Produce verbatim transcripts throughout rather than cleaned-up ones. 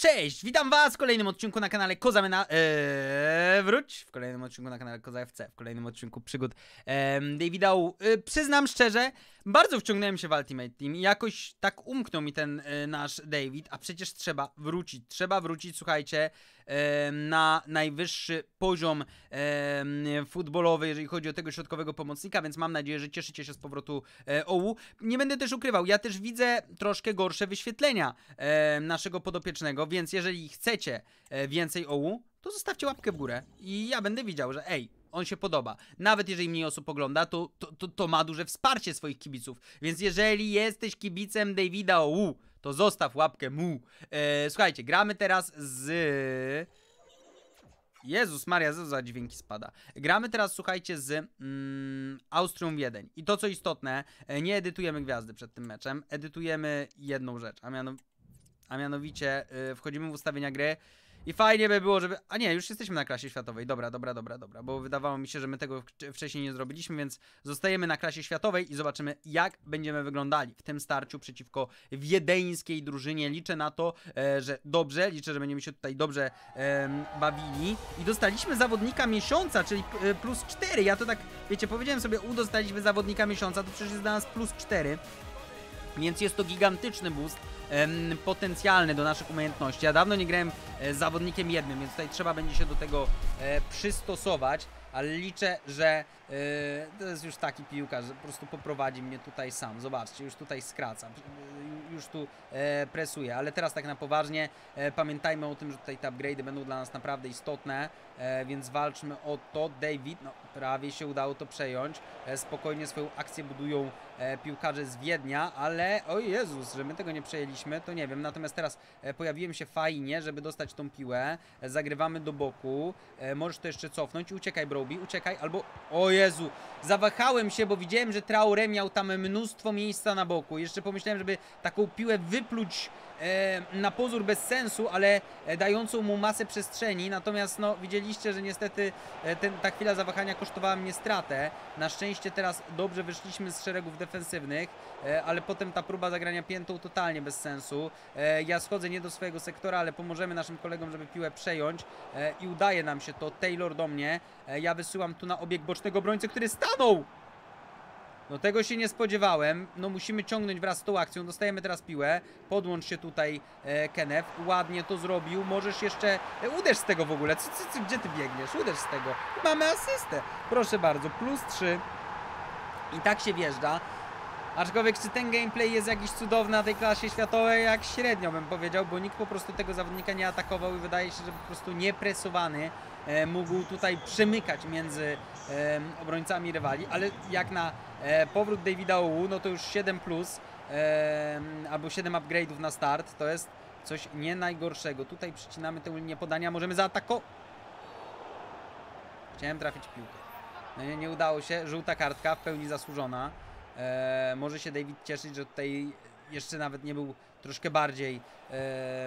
Cześć, witam was w kolejnym odcinku na kanale Koza Mena... Eee, wróć! W kolejnym odcinku na kanale Koza F C, w kolejnym odcinku przygód eee, Davida Wu. Eee, przyznam szczerze, bardzo wciągnąłem się w Ultimate Team i jakoś tak umknął mi ten e, nasz David, a przecież trzeba wrócić, trzeba wrócić, słuchajcie, e, na najwyższy poziom e, futbolowy, jeżeli chodzi o tego środkowego pomocnika, więc mam nadzieję, że cieszycie się z powrotu e, O U. Nie będę też ukrywał, ja też widzę troszkę gorsze wyświetlenia e, naszego podopiecznego, więc jeżeli chcecie e, więcej O U, to zostawcie łapkę w górę i ja będę widział, że ej, on się podoba. Nawet jeżeli mniej osób ogląda, to, to, to, to ma duże wsparcie swoich kibiców. Więc jeżeli jesteś kibicem Davida O U, to zostaw łapkę mu. E, słuchajcie, gramy teraz z... Jezus Maria, co za dźwięki spada. Gramy teraz, słuchajcie, z mm, Austrią Wiedeń. I to, co istotne, nie edytujemy gwiazdy przed tym meczem. Edytujemy jedną rzecz, a, mianow a mianowicie yy, wchodzimy w ustawienia gry. I fajnie by było, żeby... A nie, już jesteśmy na klasie światowej. Dobra, dobra, dobra, dobra. Bo wydawało mi się, że my tego wcześniej nie zrobiliśmy, więc zostajemy na klasie światowej i zobaczymy, jak będziemy wyglądali w tym starciu przeciwko wiedeńskiej drużynie. Liczę na to, e, że dobrze. Liczę, że będziemy się tutaj dobrze e, bawili. I dostaliśmy zawodnika miesiąca, czyli e, plus cztery. Ja to tak, wiecie, powiedziałem sobie, u, dostaliśmy zawodnika miesiąca, to przecież jest dla nas plus cztery. Więc jest to gigantyczny boost em, potencjalny do naszych umiejętności. Ja dawno nie grałem e, z zawodnikiem jednym, więc tutaj trzeba będzie się do tego e, przystosować, ale liczę, że e, to jest już taki piłkarz, że po prostu poprowadzi mnie tutaj sam. Zobaczcie, już tutaj skracam, już tu e, presuję, ale teraz tak na poważnie e, pamiętajmy o tym, że tutaj te upgrade'y będą dla nas naprawdę istotne, e, więc walczmy o to. David, no prawie się udało to przejąć, e, spokojnie swoją akcję budują e, piłkarze z Wiednia, ale o Jezus, że my tego nie przejęliśmy, to nie wiem. Natomiast teraz e, pojawiłem się fajnie, żeby dostać tą piłę, e, zagrywamy do boku, e, możesz to jeszcze cofnąć i uciekaj, Broby, uciekaj, albo o Jezu, zawahałem się, bo widziałem, że Traoré miał tam mnóstwo miejsca na boku, jeszcze pomyślałem, żeby taką piłę wypluć e, na pozór bez sensu, ale e, dającą mu masę przestrzeni, natomiast no widzieliście, że niestety e, ten, ta chwila zawahania kosztowała mnie stratę. Na szczęście teraz dobrze wyszliśmy z szeregów defensywnych, e, ale potem ta próba zagrania piętą totalnie bez sensu. E, ja schodzę nie do swojego sektora, ale pomożemy naszym kolegom, żeby piłę przejąć e, i udaje nam się to. Taylor do mnie, e, ja wysyłam tu na obieg bocznego obrońcę, który stanął! No tego się nie spodziewałem, no musimy ciągnąć wraz z tą akcją, dostajemy teraz piłę, podłącz się tutaj e, Kenneth, ładnie to zrobił, możesz jeszcze, e, uderz z tego w ogóle, co, co, co, gdzie ty biegniesz, uderz z tego, mamy asystę, proszę bardzo, plus trzy i tak się wjeżdża. Aczkolwiek czy ten gameplay jest jakiś cudowny na tej klasie światowej, jak średnio bym powiedział, bo nikt po prostu tego zawodnika nie atakował i wydaje się, że po prostu niepresowany e, mógł tutaj przemykać między e, obrońcami rywali, ale jak na e, powrót Davida O U, no to już siedem plus e, albo siedem upgrade'ów na start, to jest coś nie najgorszego. Tutaj przycinamy tę linię podania, możemy zaatakować. Chciałem trafić piłkę. No nie, nie udało się, żółta kartka w pełni zasłużona. E, może się David cieszyć, że tutaj jeszcze nawet nie był troszkę bardziej e, e,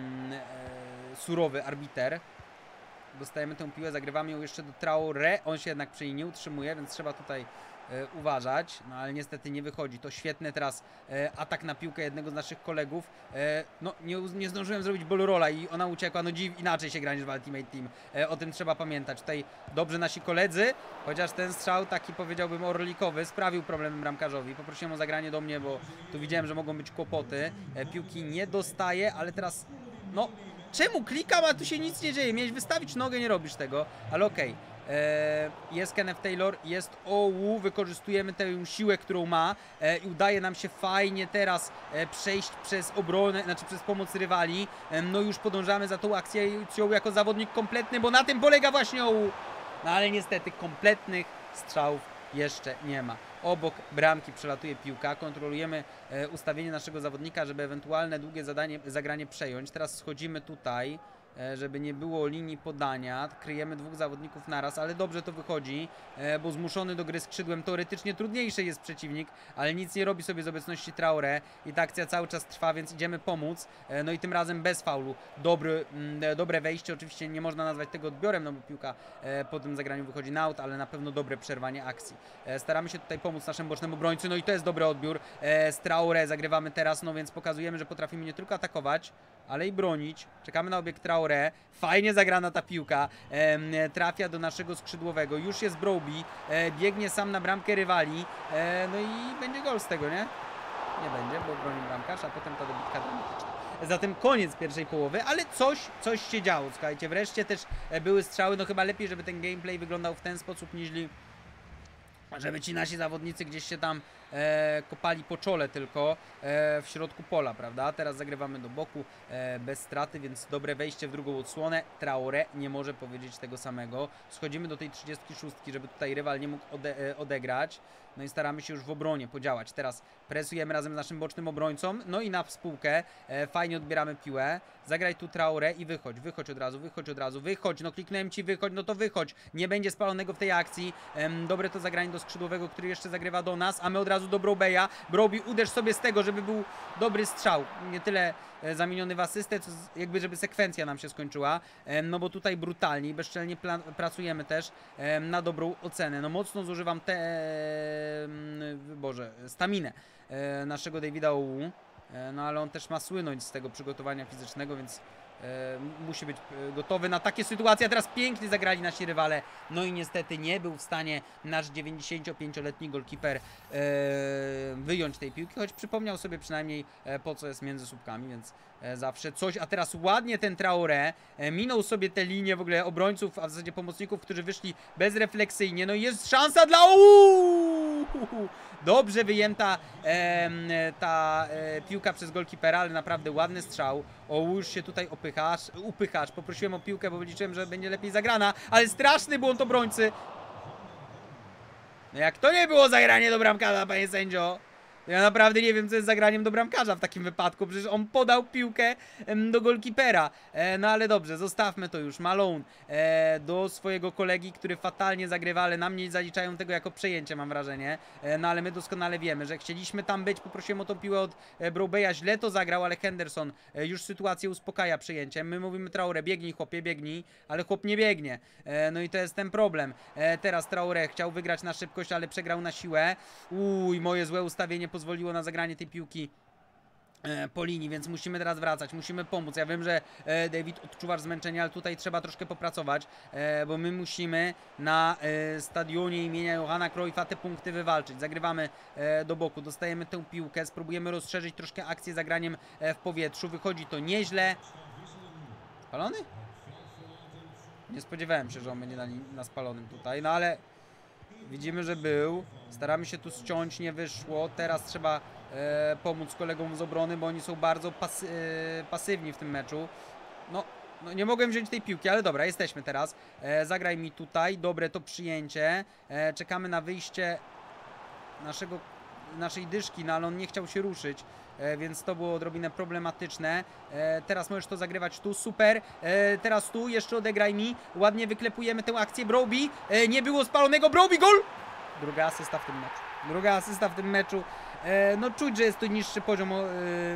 surowy arbiter. Dostajemy tę piłę, zagrywamy ją jeszcze do Traoré. On się jednak przy niej nie utrzymuje, więc trzeba tutaj e, uważać. No ale niestety nie wychodzi. To świetny teraz e, atak na piłkę jednego z naszych kolegów. E, no nie, nie zdążyłem zrobić ballrolla i ona uciekła. No dziw, inaczej się gra niż w Ultimate Team. E, o tym trzeba pamiętać. Tutaj dobrze nasi koledzy, chociaż ten strzał taki powiedziałbym orlikowy sprawił problem bramkarzowi. Poprosiłem o zagranie do mnie, bo tu widziałem, że mogą być kłopoty. E, piłki nie dostaje, ale teraz no... Czemu klikam, a tu się nic nie dzieje? Miałeś wystawić nogę, nie robisz tego, ale okej. Okay. Jest Kenneth Taylor, jest O U, wykorzystujemy tę siłę, którą ma e, i udaje nam się fajnie teraz e, przejść przez obronę, znaczy przez pomoc rywali. E, no już podążamy za tą akcją jako zawodnik kompletny, bo na tym polega właśnie O U. No ale niestety kompletnych strzałów jeszcze nie ma. Obok bramki przelatuje piłka, kontrolujemy e, ustawienie naszego zawodnika, żeby ewentualne długie zadanie, zagranie przejąć. Teraz schodzimy tutaj, e, żeby nie było linii podania. Kryjemy dwóch zawodników naraz, ale dobrze to wychodzi, e, bo zmuszony do gry skrzydłem teoretycznie trudniejszy jest przeciwnik, ale nic nie robi sobie z obecności Traoré i ta akcja cały czas trwa, więc idziemy pomóc. E, no i tym razem bez faulu. Dobry, mm, dobre wejście, oczywiście nie można nazwać tego odbiorem, no bo piłka e, po tym zagraniu wychodzi na aut, ale na pewno dobre przerwanie akcji. E, staramy się tutaj pomóc naszemu bocznemu obrońcy, no i to jest dobry odbiór. E, z Traoré zagrywamy teraz, no więc pokazujemy, że potrafimy nie tylko atakować, ale i bronić. Czekamy na obiekt Traoré. Fajnie zagrana ta piłka. E, trafia do naszego skrzydłowego. Już jest Broby. E, biegnie sam na bramkę rywali. E, no i będzie gol z tego, nie? Nie będzie, bo broni bramkarz, a potem ta dobitka dramatyczna. Zatem koniec pierwszej połowy, ale coś, coś się działo. Słuchajcie, wreszcie też były strzały. No chyba lepiej, żeby ten gameplay wyglądał w ten sposób, niż żeby ci nasi zawodnicy gdzieś się tam e, kopali po czole tylko e, w środku pola, prawda? Teraz zagrywamy do boku e, bez straty, więc dobre wejście w drugą odsłonę. Traoré nie może powiedzieć tego samego. Schodzimy do tej trzydziestki szóstki, żeby tutaj rywal nie mógł ode e, odegrać. No i staramy się już w obronie podziałać. Teraz presujemy razem z naszym bocznym obrońcą. No i na spółkę. E, fajnie odbieramy piłę. Zagraj tu Traoré i wychodź. Wychodź od razu, wychodź od razu. Wychodź, no kliknąłem ci wychodź, no to wychodź. Nie będzie spalonego w tej akcji. E, dobre to zagranie do skrzydłowego, który jeszcze zagrywa do nas. A my od razu do Brobeya. Broby, uderz sobie z tego, żeby był dobry strzał. Nie tyle e, zamieniony w asystę, co z, jakby żeby sekwencja nam się skończyła. E, no bo tutaj brutalnie, bezczelnie pracujemy też e, na dobrą ocenę. No mocno zużywam te... Boże, staminę e, naszego Davida Owu, e, no ale on też ma słynąć z tego przygotowania fizycznego, więc e, musi być gotowy na takie sytuacje. A teraz pięknie zagrali nasi rywale, no i niestety nie był w stanie nasz dziewięćdziesięciopięcioletni golkiper e, wyjąć tej piłki, choć przypomniał sobie przynajmniej e, po co jest między słupkami, więc e, zawsze coś. A teraz ładnie ten Traoré e, minął sobie te linie w ogóle obrońców, a w zasadzie pomocników, którzy wyszli bezrefleksyjnie. No i jest szansa dla Owu! Dobrze wyjęta e, ta e, piłka przez golkipera, ale naprawdę ładny strzał. O, już się tutaj opychasz, upychasz. Poprosiłem o piłkę, bo liczyłem, że będzie lepiej zagrana, ale straszny błąd obrońcy. No jak to nie było zagranie do bramkarza, panie sędzio? Ja naprawdę nie wiem, co jest zagraniem do bramkarza w takim wypadku. Przecież on podał piłkę em, do golkipera. E, no ale dobrze, zostawmy to już. Malone e, do swojego kolegi, który fatalnie zagrywa, ale nam nie zaliczają tego jako przejęcie, mam wrażenie. E, no ale my doskonale wiemy, że chcieliśmy tam być. Poprosiłem o tą piłę od e, Brobeya. Źle to zagrał, ale Henderson e, już sytuację uspokaja przejęciem. My mówimy Traoré, biegnij chłopie, biegnij, ale chłop nie biegnie. E, no i to jest ten problem. E, teraz Traoré chciał wygrać na szybkość, ale przegrał na siłę. Uj, moje złe ustawienie pozwoliło na zagranie tej piłki e, po linii, więc musimy teraz wracać, musimy pomóc. Ja wiem, że e, David, odczuwasz zmęczenie, ale tutaj trzeba troszkę popracować, e, bo my musimy na e, stadionie imienia Johana Cruyffa te punkty wywalczyć. Zagrywamy e, do boku, dostajemy tę piłkę, spróbujemy rozszerzyć troszkę akcję zagraniem e, w powietrzu. Wychodzi to nieźle. Spalony? Nie spodziewałem się, że on będzie na, na spalonym tutaj, no ale widzimy, że był. Staramy się tu ściąć, nie wyszło. Teraz trzeba e, pomóc kolegom z obrony, bo oni są bardzo pasy, e, pasywni w tym meczu. No, no, nie mogłem wziąć tej piłki, ale dobra, jesteśmy teraz. E, zagraj mi tutaj. Dobre to przyjęcie. E, czekamy na wyjście naszego, naszej dyszki, no ale on nie chciał się ruszyć. E, więc to było odrobinę problematyczne. E, teraz możesz to zagrywać tu, super. E, teraz tu, jeszcze odegraj mi. Ładnie wyklepujemy tę akcję. Broby, e, nie było spalonego, Broby, gol! Druga asysta w tym meczu. Druga asysta w tym meczu. E, no czuć, że jest to niższy poziom, e,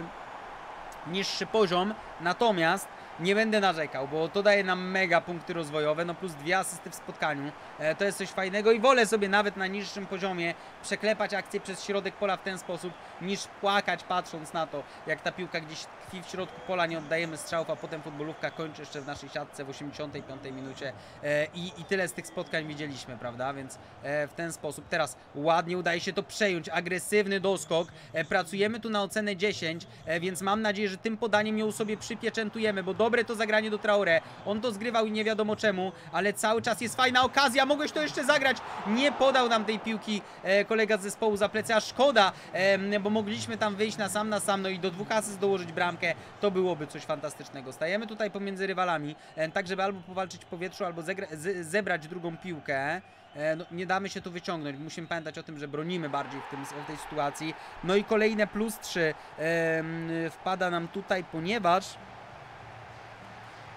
niższy poziom, natomiast nie będę narzekał, bo to daje nam mega punkty rozwojowe, no plus dwie asysty w spotkaniu. E, to jest coś fajnego i wolę sobie nawet na niższym poziomie przeklepać akcję przez środek pola w ten sposób, niż płakać patrząc na to, jak ta piłka gdzieś tkwi w środku pola, nie oddajemy strzałów, a potem futbolówka kończy jeszcze w naszej siatce w osiemdziesiątej piątej minucie e, i, i tyle z tych spotkań widzieliśmy, prawda, więc e, w ten sposób. Teraz ładnie udaje się to przejąć, agresywny doskok, e, pracujemy tu na ocenę dziesięć, e, więc mam nadzieję, że tym podaniem ją sobie przypieczętujemy, bo dobre to zagranie do Traoré, on to zgrywał i nie wiadomo czemu, ale cały czas jest fajna okazja, mogłeś to jeszcze zagrać, nie podał nam tej piłki e, kolega z zespołu za plecy, a szkoda, e, bo mogliśmy tam wyjść na sam na sam, no i do dwóch asyst dołożyć bramkę, to byłoby coś fantastycznego. Stajemy tutaj pomiędzy rywalami, e, tak żeby albo powalczyć w powietrzu, albo z, zebrać drugą piłkę. E, no, nie damy się tu wyciągnąć, musimy pamiętać o tym, że bronimy bardziej w, tym, w tej sytuacji. No i kolejne plus trzy e, wpada nam tutaj, ponieważ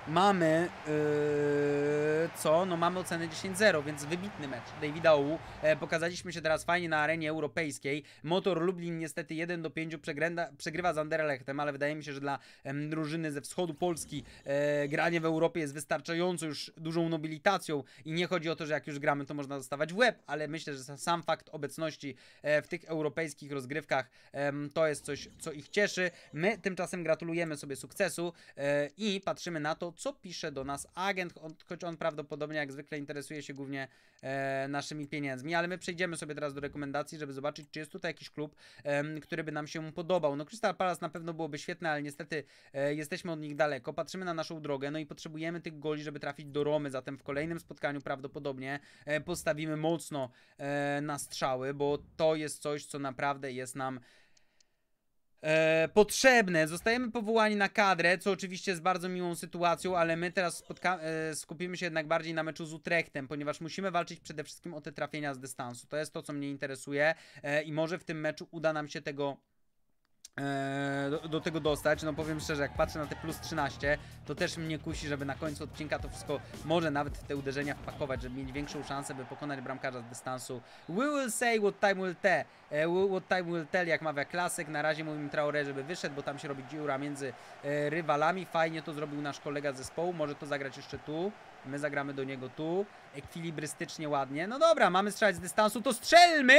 mamy yy, co? No mamy ocenę dziesięć zero, więc wybitny mecz Davida Ołu. E, pokazaliśmy się teraz fajnie na arenie europejskiej. Motor Lublin niestety jeden do pięciu przegrywa z Anderlechtem, ale wydaje mi się, że dla em, drużyny ze wschodu Polski e, granie w Europie jest wystarczająco już dużą nobilitacją i nie chodzi o to, że jak już gramy, to można dostawać w łeb, ale myślę, że sam fakt obecności e, w tych europejskich rozgrywkach e, to jest coś, co ich cieszy. My tymczasem gratulujemy sobie sukcesu e, i patrzymy na to, co pisze do nas agent, on, choć on prawdopodobnie jak zwykle interesuje się głównie e, naszymi pieniędzmi, ale my przejdziemy sobie teraz do rekomendacji, żeby zobaczyć, czy jest tutaj jakiś klub, e, który by nam się podobał. No Crystal Palace na pewno byłoby świetne, ale niestety e, jesteśmy od nich daleko, patrzymy na naszą drogę, no i potrzebujemy tych goli, żeby trafić do Romy, zatem w kolejnym spotkaniu prawdopodobnie e, postawimy mocno e, na strzały, bo to jest coś, co naprawdę jest nam E, potrzebne. Zostajemy powołani na kadrę, co oczywiście jest bardzo miłą sytuacją, ale my teraz e, skupimy się jednak bardziej na meczu z Utrechtem, ponieważ musimy walczyć przede wszystkim o te trafienia z dystansu. To jest to, co mnie interesuje e, i może w tym meczu uda nam się tego Eee, do, do tego dostać. No powiem szczerze, jak patrzę na te plus trzynaście, to też mnie kusi, żeby na końcu odcinka to wszystko może nawet w te uderzenia wpakować, żeby mieć większą szansę, by pokonać bramkarza z dystansu. We will say what time will tell, e, what time will tell, jak mawia klasyk. Na razie mówimy Traoré, żeby wyszedł, bo tam się robi dziura między e, rywalami. Fajnie to zrobił nasz kolega z zespołu, może to zagrać jeszcze tu. My zagramy do niego tu. Ekwilibrystycznie ładnie. No dobra, mamy strzelać z dystansu, to strzelmy!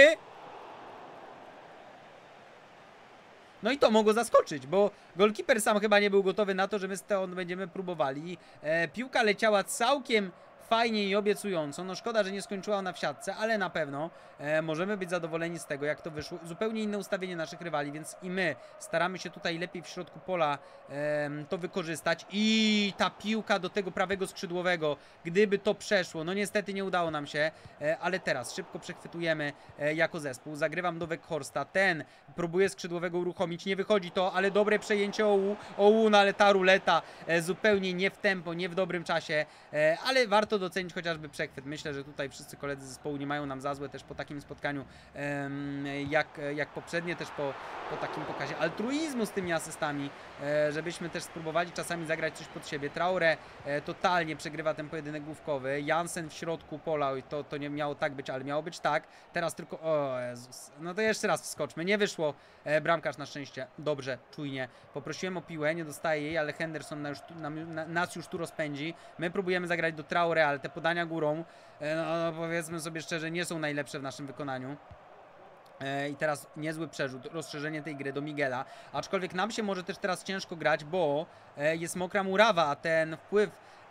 No i to mogło zaskoczyć, bo golkiper sam chyba nie był gotowy na to, że my stąd będziemy próbowali. E, piłka leciała całkiem fajnie i obiecująco. No szkoda, że nie skończyła ona w siatce, ale na pewno e, możemy być zadowoleni z tego, jak to wyszło. Zupełnie inne ustawienie naszych rywali, więc i my staramy się tutaj lepiej w środku pola e, to wykorzystać. I ta piłka do tego prawego skrzydłowego, gdyby to przeszło, no niestety nie udało nam się, e, ale teraz szybko przechwytujemy e, jako zespół. Zagrywam do Weghorsta, ten próbuje skrzydłowego uruchomić, nie wychodzi to, ale dobre przejęcie Ołu, Ołu, no ale ta ruleta e, zupełnie nie w tempo, nie w dobrym czasie, e, ale warto docenić chociażby przechwyt. Myślę, że tutaj wszyscy koledzy zespołu nie mają nam za złe też po takim spotkaniu em, jak, jak poprzednie, też po, po takim pokazie altruizmu z tymi asystami, e, żebyśmy też spróbowali czasami zagrać coś pod siebie. Traoré e, totalnie przegrywa ten pojedynek główkowy. Jansen w środku pola, i to, to nie miało tak być, ale miało być tak. Teraz tylko, o Jezus, no to jeszcze raz wskoczmy. Nie wyszło, e, bramkarz na szczęście dobrze, czujnie. Poprosiłem o piłę, nie dostaje jej, ale Henderson na już, na, na, nas już tu rozpędzi. My próbujemy zagrać do Traoré, ale te podania górą, no, no powiedzmy sobie szczerze, nie są najlepsze w naszym wykonaniu. E, I teraz niezły przerzut, rozszerzenie tej gry do Miguela, aczkolwiek nam się może też teraz ciężko grać, bo e, jest mokra murawa, a ten wpływ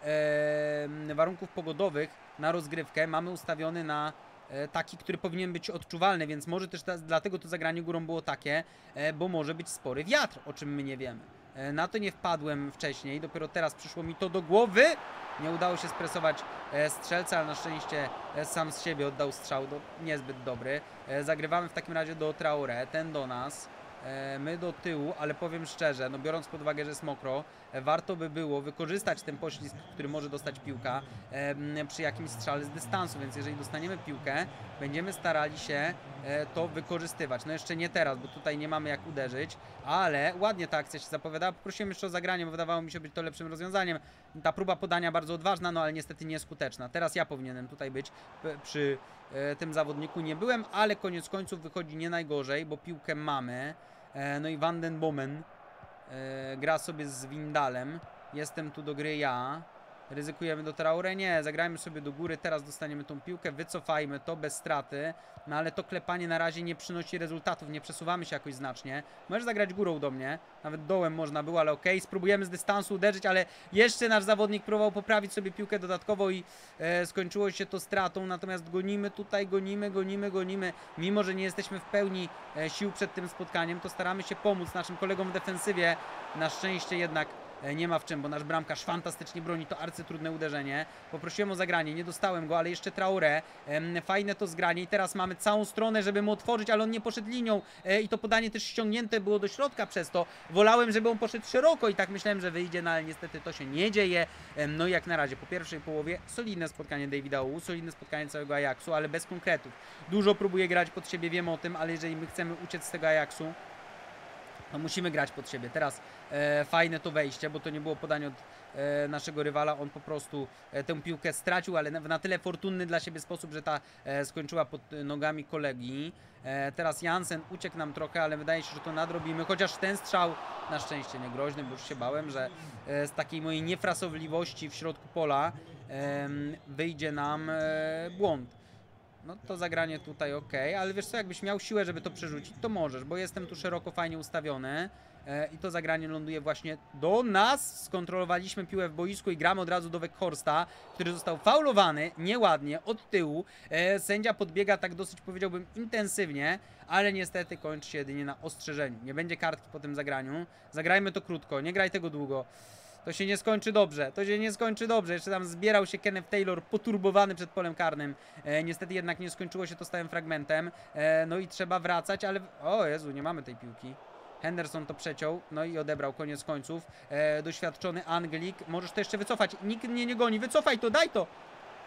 e, warunków pogodowych na rozgrywkę mamy ustawiony na e, taki, który powinien być odczuwalny, więc może też ta, dlatego to zagranie górą było takie, e, bo może być spory wiatr, o czym my nie wiemy. E, na to nie wpadłem wcześniej, dopiero teraz przyszło mi to do głowy. Nie udało się spresować e, strzelca, ale na szczęście e, sam z siebie oddał strzał, do, niezbyt dobry. E, zagrywamy w takim razie do Traoré, ten do nas, e, my do tyłu, ale powiem szczerze, no biorąc pod uwagę, że jest mokro, e, warto by było wykorzystać ten poślizg, który może dostać piłka e, przy jakimś strzale z dystansu, więc jeżeli dostaniemy piłkę, będziemy starali się e, to wykorzystywać. No jeszcze nie teraz, bo tutaj nie mamy jak uderzyć, ale ładnie ta akcja się zapowiadała. Poprosiłem jeszcze o zagranie, bo wydawało mi się być to lepszym rozwiązaniem. Ta próba podania bardzo odważna, no ale niestety nieskuteczna. Teraz ja powinienem tutaj być przy e, tym zawodniku. Nie byłem, ale koniec końców wychodzi nie najgorzej, bo piłkę mamy. E, no i Van den Bomen e, gra sobie z Windalem. Jestem tu do gry ja. Ryzykujemy do Traoré? Nie, zagrajmy sobie do góry, teraz dostaniemy tą piłkę, wycofajmy to bez straty, no ale to klepanie na razie nie przynosi rezultatów, nie przesuwamy się jakoś znacznie. Możesz zagrać górą do mnie, nawet dołem można było, ale okej, okay. Spróbujemy z dystansu uderzyć, ale jeszcze nasz zawodnik próbował poprawić sobie piłkę dodatkowo i e, skończyło się to stratą, natomiast gonimy tutaj, gonimy, gonimy, gonimy, mimo że nie jesteśmy w pełni e, sił przed tym spotkaniem, to staramy się pomóc naszym kolegom w defensywie, na szczęście jednak nie ma w czym, bo nasz bramkarz fantastycznie broni to arcytrudne uderzenie. Poprosiłem o zagranie, nie dostałem go, ale jeszcze Traoré. Fajne to zgranie i teraz mamy całą stronę, żeby mu otworzyć, ale on nie poszedł linią i to podanie też ściągnięte było do środka przez to. Wolałem, żeby on poszedł szeroko i tak myślałem, że wyjdzie, no ale niestety to się nie dzieje. No i jak na razie po pierwszej połowie solidne spotkanie Davida Ołu, solidne spotkanie całego Ajaxu, ale bez konkretów. Dużo próbuje grać pod siebie, wiem o tym, ale jeżeli my chcemy uciec z tego Ajaxu, No musimy grać pod siebie. Teraz e, fajne to wejście, bo to nie było podanie od e, naszego rywala. On po prostu e, tę piłkę stracił, ale na, w na tyle fortunny dla siebie sposób, że ta e, skończyła pod nogami kolegi. E, teraz Jansen uciekł nam trochę, ale wydaje się, że to nadrobimy. Chociaż ten strzał na szczęście nie groźny, bo już się bałem, że e, z takiej mojej niefrasobliwości w środku pola e, wyjdzie nam e, błąd. No to zagranie tutaj ok, ale wiesz co, jakbyś miał siłę, żeby to przerzucić, to możesz, bo jestem tu szeroko, fajnie ustawiony e, i to zagranie ląduje właśnie do nas. Skontrolowaliśmy piłę w boisku i gramy od razu do Weghorsta, który został faulowany nieładnie od tyłu. E, sędzia podbiega tak dosyć, powiedziałbym, intensywnie, ale niestety kończy się jedynie na ostrzeżeniu. Nie będzie kartki po tym zagraniu. Zagrajmy to krótko, nie graj tego długo. To się nie skończy dobrze, to się nie skończy dobrze. Jeszcze tam zbierał się Kenneth Taylor poturbowany przed polem karnym. E, niestety jednak nie skończyło się to stałym fragmentem. E, no i trzeba wracać, ale... O Jezu, nie mamy tej piłki. Henderson to przeciął, no i odebrał koniec końców. E, doświadczony Anglik. Możesz to jeszcze wycofać. Nikt mnie nie goni. Wycofaj to, daj to!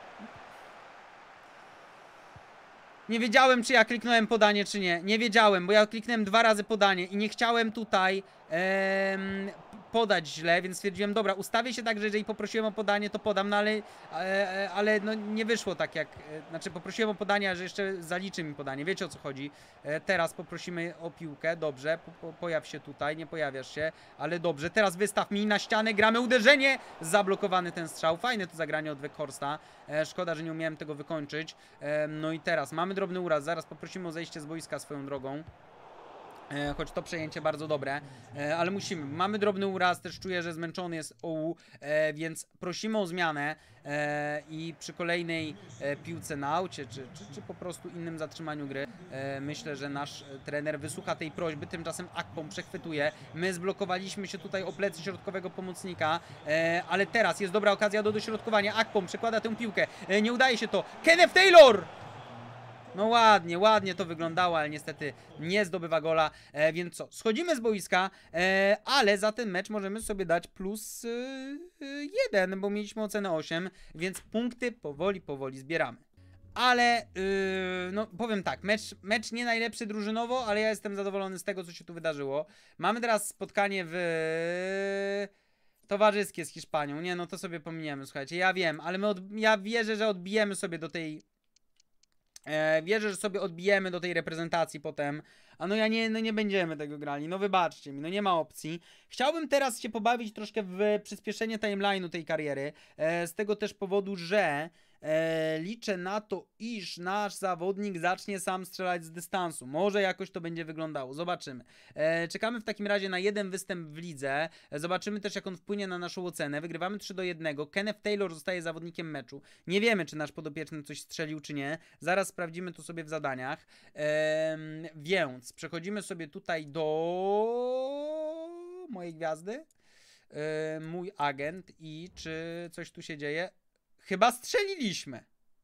Nie wiedziałem, czy ja kliknąłem podanie, czy nie. Nie wiedziałem, bo ja kliknąłem dwa razy podanie i nie chciałem tutaj em, podać źle, więc stwierdziłem, dobra, ustawię się tak, że jeżeli poprosiłem o podanie, to podam, no ale, e, ale no nie wyszło tak jak... E, znaczy poprosiłem o podanie, a że jeszcze zaliczy mi podanie, wiecie o co chodzi. E, teraz poprosimy o piłkę, dobrze, po, po, pojaw się tutaj, nie pojawiasz się, ale dobrze, teraz wystaw mi na ścianę, gramy uderzenie, zablokowany ten strzał, fajne to zagranie od Weghorsta, e, szkoda, że nie umiałem tego wykończyć. E, no i teraz mamy drobny uraz, zaraz poprosimy o zejście z boiska swoją drogą. E, choć to przejęcie bardzo dobre, e, ale musimy. Mamy drobny uraz, też czuję, że zmęczony jest O U, e, więc prosimy o zmianę e, i przy kolejnej e, piłce na aucie, czy, czy, czy po prostu innym zatrzymaniu gry, e, myślę, że nasz trener wysłucha tej prośby. Tymczasem Akpom przechwytuje. My zblokowaliśmy się tutaj o plecy środkowego pomocnika, e, ale teraz jest dobra okazja do dośrodkowania. Akpom przekłada tę piłkę, e, nie udaje się to. Kenneth Taylor! No ładnie, ładnie to wyglądało, ale niestety nie zdobywa gola, e, więc co, schodzimy z boiska, e, ale za ten mecz możemy sobie dać plus e, e, jeden, bo mieliśmy ocenę osiem, więc punkty powoli, powoli zbieramy. Ale, yy, no powiem tak, mecz, mecz nie najlepszy drużynowo, ale ja jestem zadowolony z tego, co się tu wydarzyło. Mamy teraz spotkanie w... towarzyskie z Hiszpanią, nie no to sobie pominiemy, słuchajcie, ja wiem, ale my od... ja wierzę, że odbijemy sobie do tej... E, wierzę, że sobie odbijemy do tej reprezentacji potem. A no ja nie, no nie będziemy tego grali. No wybaczcie mi, no nie ma opcji. Chciałbym teraz się pobawić troszkę w przyspieszenie timeline'u tej kariery. E, z tego też powodu, że e, liczę na to, iż nasz zawodnik zacznie sam strzelać z dystansu. Może jakoś to będzie wyglądało. Zobaczymy. E, czekamy w takim razie na jeden występ w lidze. E, zobaczymy też, jak on wpłynie na naszą ocenę. Wygrywamy trzy do jednego. Kenneth Taylor zostaje zawodnikiem meczu. Nie wiemy, czy nasz podopieczny coś strzelił, czy nie. Zaraz sprawdzimy to sobie w zadaniach. E, więc przechodzimy sobie tutaj do mojej gwiazdy. E, mój agent i czy coś tu się dzieje? Chyba strzeliliśmy.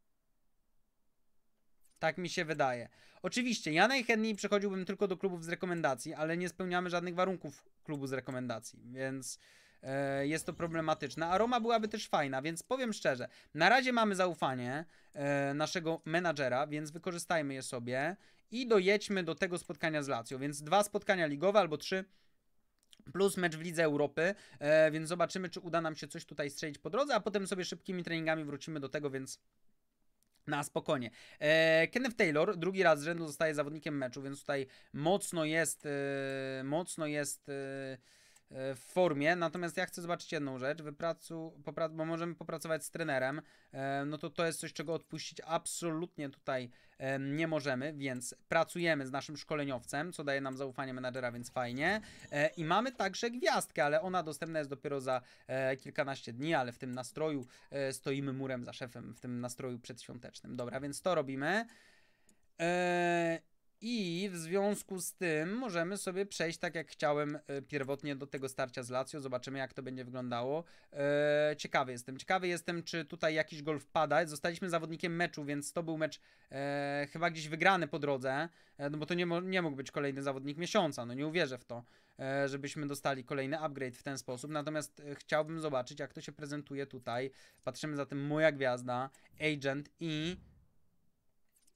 Tak mi się wydaje. Oczywiście, ja najchętniej przechodziłbym tylko do klubów z rekomendacji, ale nie spełniamy żadnych warunków klubu z rekomendacji, więc e, jest to problematyczne. A Roma byłaby też fajna, więc powiem szczerze, na razie mamy zaufanie e, naszego menadżera, więc wykorzystajmy je sobie i dojedźmy do tego spotkania z Lazio, więc dwa spotkania ligowe albo trzy, plus mecz w Lidze Europy, e, więc zobaczymy, czy uda nam się coś tutaj strzelić po drodze, a potem sobie szybkimi treningami wrócimy do tego, więc na spokojnie. E, Kenneth Taylor drugi raz z rzędu zostaje zawodnikiem meczu, więc tutaj mocno jest, e, mocno jest e, w formie, natomiast ja chcę zobaczyć jedną rzecz, Wypracu, popra bo możemy popracować z trenerem, e, no to to jest coś, czego odpuścić absolutnie tutaj e, nie możemy, więc pracujemy z naszym szkoleniowcem, co daje nam zaufanie menadżera, więc fajnie. E, I mamy także gwiazdkę, ale ona dostępna jest dopiero za e, kilkanaście dni, ale w tym nastroju e, stoimy murem za szefem, w tym nastroju przedświątecznym. Dobra, więc to robimy. E, I w związku z tym możemy sobie przejść tak jak chciałem e, pierwotnie do tego starcia z Lazio. Zobaczymy jak to będzie wyglądało. E, ciekawy jestem. Ciekawy jestem, czy tutaj jakiś gol wpada. Zostaliśmy zawodnikiem meczu, więc to był mecz e, chyba gdzieś wygrany po drodze. E, no bo to nie, nie mógł być kolejny zawodnik miesiąca. No nie uwierzę w to, e, żebyśmy dostali kolejny upgrade w ten sposób. Natomiast e, chciałbym zobaczyć jak to się prezentuje tutaj. Patrzymy zatem moja gwiazda, agent i...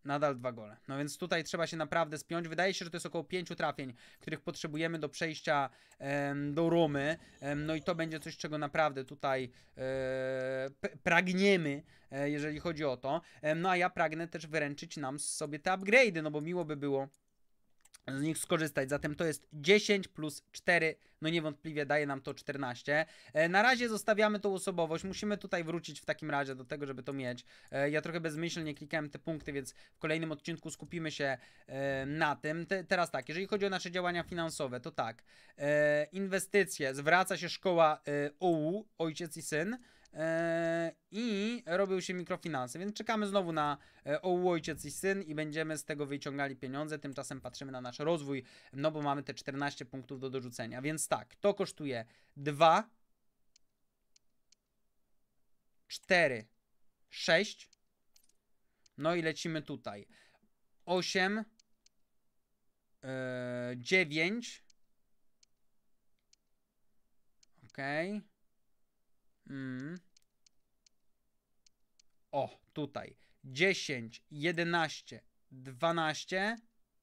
Nadal dwa gole. No więc tutaj trzeba się naprawdę spiąć. Wydaje się, że to jest około pięciu trafień, których potrzebujemy do przejścia em, do Romy. Em, no i to będzie coś, czego naprawdę tutaj e, pragniemy, e, jeżeli chodzi o to. Em, no a ja pragnę też wyręczyć nam sobie te upgrade'y, no bo miło by było z nich skorzystać. Zatem to jest dziesięć plus cztery, no niewątpliwie daje nam to czternaście. E, na razie zostawiamy tą osobowość. Musimy tutaj wrócić w takim razie do tego, żeby to mieć. E, ja trochę bezmyślnie klikałem te punkty, więc w kolejnym odcinku skupimy się e, na tym. Te, teraz tak, jeżeli chodzi o nasze działania finansowe, to tak. E, inwestycje, zwraca się szkoła e, O U, ojciec i syn. I robią się mikrofinanse, więc czekamy znowu na O U, ojciec i syn i będziemy z tego wyciągali pieniądze. Tymczasem patrzymy na nasz rozwój, no bo mamy te czternaście punktów do dorzucenia, więc tak, to kosztuje dwa, cztery, sześć, no i lecimy tutaj osiem, dziewięć, okej. Mm. O, tutaj dziesięć, jedenaście, dwanaście,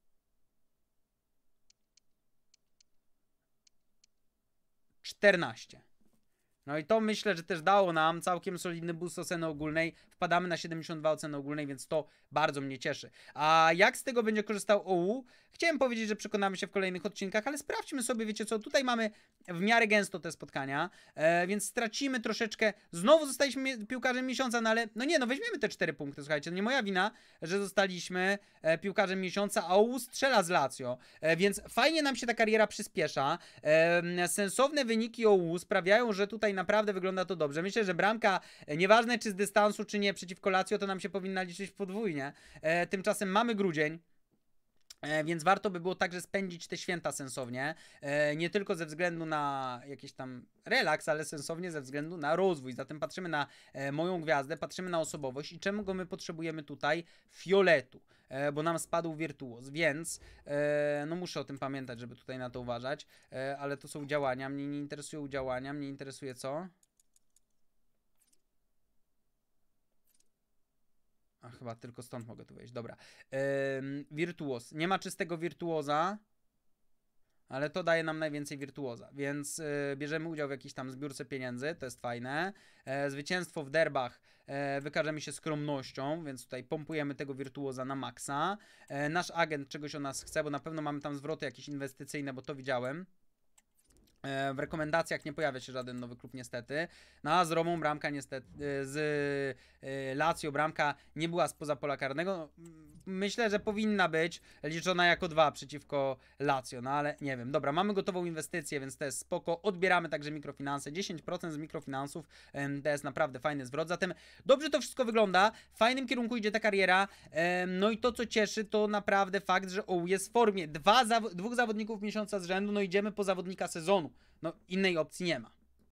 czternaście. No i to myślę, że też dało nam całkiem solidny boost oceny ogólnej. Wpadamy na siedemdziesiąt dwa oceny ogólnej, więc to bardzo mnie cieszy. A jak z tego będzie korzystał O U? Chciałem powiedzieć, że przekonamy się w kolejnych odcinkach, ale sprawdźmy sobie, wiecie co, tutaj mamy w miarę gęsto te spotkania, e, więc stracimy troszeczkę. Znowu zostaliśmy piłkarzem miesiąca, no ale no nie, no weźmiemy te cztery punkty, słuchajcie, to nie moja wina, że zostaliśmy e, piłkarzem miesiąca, a O U strzela z Lazio, e, więc fajnie nam się ta kariera przyspiesza. E, sensowne wyniki O U sprawiają, że tutaj naprawdę wygląda to dobrze. Myślę, że bramka, e, nieważne czy z dystansu, czy nie, przeciwko Lazio, to nam się powinna liczyć podwójnie. E, tymczasem mamy grudzień. E, więc warto by było także spędzić te święta sensownie, e, nie tylko ze względu na jakiś tam relaks, ale sensownie ze względu na rozwój. Zatem patrzymy na e, moją gwiazdę, patrzymy na osobowość i czego my potrzebujemy tutaj? Fioletu, e, bo nam spadł wirtuoz, więc e, no muszę o tym pamiętać, żeby tutaj na to uważać, e, ale to są działania, mnie nie interesują działania, mnie interesuje co? A chyba tylko stąd mogę tu wejść. Dobra. Ym, wirtuoz. Nie ma czystego wirtuoza, ale to daje nam najwięcej wirtuoza, więc y, bierzemy udział w jakiejś tam zbiórce pieniędzy, to jest fajne. E, zwycięstwo w derbach e, wykażemy się skromnością, więc tutaj pompujemy tego wirtuoza na maksa. E, nasz agent czegoś o nas chce, bo na pewno mamy tam zwroty jakieś inwestycyjne, bo to widziałem. W rekomendacjach nie pojawia się żaden nowy klub niestety. No a z Romą bramka niestety, z Lazio bramka nie była spoza pola karnego. Myślę, że powinna być liczona jako dwa przeciwko Lazio, no ale nie wiem. Dobra, mamy gotową inwestycję, więc to jest spoko. Odbieramy także mikrofinanse. dziesięć procent z mikrofinansów to jest naprawdę fajny zwrot. Zatem dobrze to wszystko wygląda. W fajnym kierunku idzie ta kariera. No i to, co cieszy, to naprawdę fakt, że O U jest w formie. Dwa zaw dwóch zawodników miesiąca z rzędu, no idziemy po zawodnika sezonu. No innej opcji nie ma.